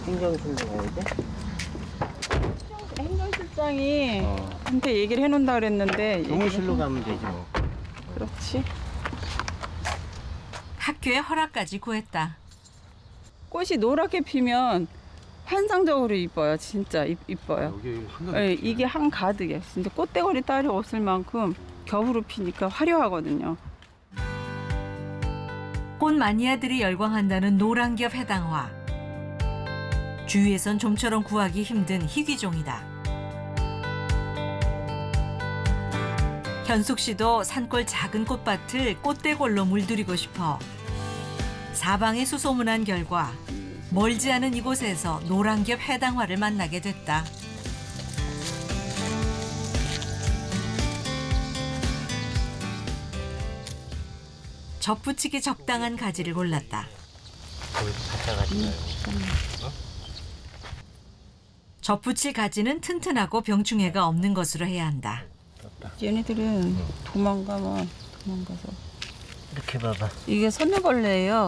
행정실로 가야 돼? 행정실장이 한테 얘기를 해놓는다 그랬는데 동실로 가면 되지 뭐. 그렇지. 학교에 허락까지 구했다. 꽃이 노랗게 피면 환상적으로 이뻐요. 진짜 이뻐요. 여기 한가득. 네, 이게 한가득이에요. 진짜 꽃대거리 딸이 없을 만큼 겹으로 피니까 화려하거든요. 꽃 마니아들이 열광한다는 노란겹 해당화. 주위에선 좀처럼 구하기 힘든 희귀종이다. 현숙 씨도 산골 작은 꽃밭을 꽃대골로 물들이고 싶어 사방에 수소문한 결과 멀지 않은 이곳에서 노란겹 해당화를 만나게 됐다. 접붙이기 적당한 가지를 골랐다. 거기서 갖다 가지 말고. 접붙일 가지는 튼튼하고 병충해가 없는 것으로 해야 한다. 얘네들은 도망가서 이렇게 봐봐. 이게 선녀벌레예요.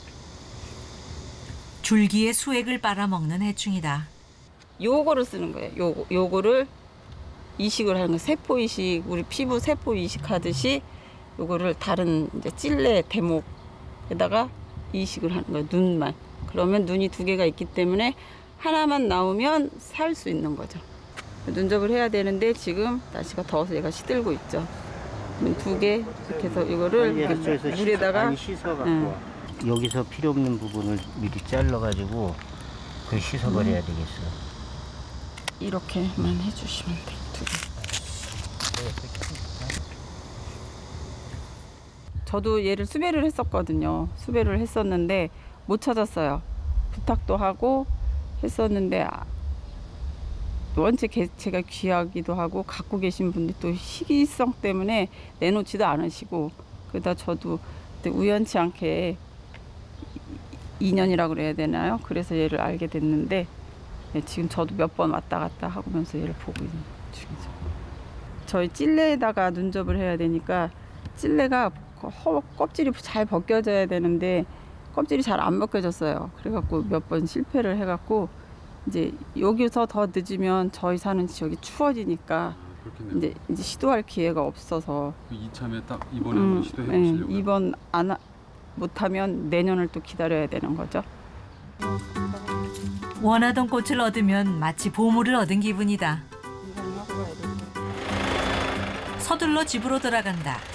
줄기의 수액을 빨아먹는 해충이다. 요거를 쓰는 거예요. 요거를 이식을 하는 거예요. 세포 이식, 우리 피부 세포 이식하듯이 요거를 다른 이제 찔레 대목에다가 이식을 하는 거예요. 눈만. 그러면 눈이 두 개가 있기 때문에 하나만 나오면 살 수 있는 거죠. 눈접을 해야 되는데 지금 날씨가 더워서 얘가 시들고 있죠. 눈 두 개 이렇게 해서 이거를 물에다가 씻어갖고 와. 여기서 필요 없는 부분을 미리 잘라가지고 그걸 씻어버려야 되겠어. 이렇게만 해주시면 돼. 두 개. 저도 얘를 수배를 했었거든요. 수배를 했었는데 못 찾았어요. 부탁도 하고 했었는데 원체 개체가 귀하기도 하고 갖고 계신 분들이 또 희귀성 때문에 내놓지도 않으시고 그러다 저도 그때 우연치 않게 인연이라고 그래야 되나요? 그래서 얘를 알게 됐는데 지금 저도 몇 번 왔다 갔다 하면서 얘를 보고 있는 중이죠. 저희 찔레에다가 눈접을 해야 되니까 찔레가 껍질이 잘 벗겨져야 되는데 껍질이 잘 안 벗겨졌어요. 그래갖고 몇 번 실패를 해갖고 이제 여기서 더 늦으면 저희 사는 지역이 추워지니까 이제 시도할 기회가 없어서 이참에 딱 이번에 한번 시도해 보시려고요. 네, 이번 안 못하면 내년을 또 기다려야 되는 거죠. 원하던 꽃을 얻으면 마치 보물을 얻은 기분이다. 서둘러 집으로 돌아간다.